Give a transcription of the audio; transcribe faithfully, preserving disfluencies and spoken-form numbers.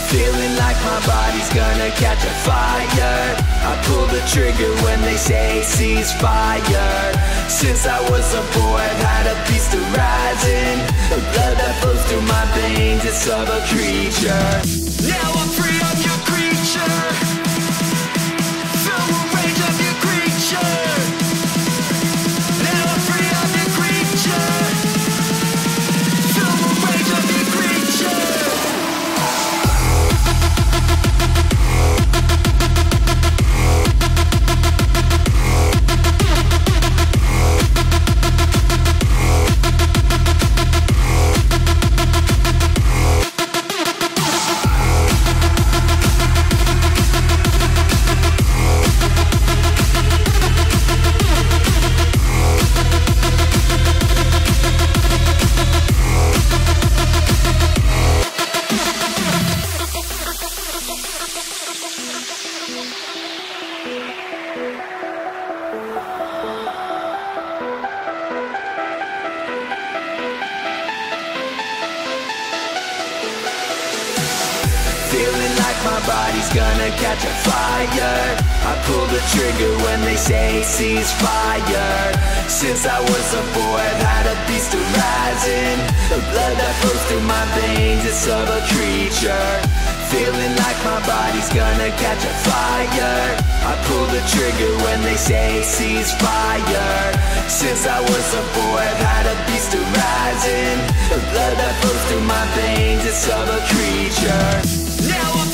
Feeling like my body's gonna catch a fire. I pull the trigger when they say ceasefire. Since I was a boy, I've had a beast arising. The blood that flows through my veins is of a creature. Now I'm free of your creature. Feel the rage of your creature. Now I'm free of your creature. Feel the rage of your creature. Feeling like my body's gonna catch a fire. I pull the trigger when they say ceasefire. Since I was a boy, I've had a beast arising. The blood that flows through my veins is of a creature. Feeling like my body's gonna catch a fire. I pull the trigger when they say ceasefire. Since I was a boy, I've had a beast arising. The blood that flows through my veins is of a creature. Now I'm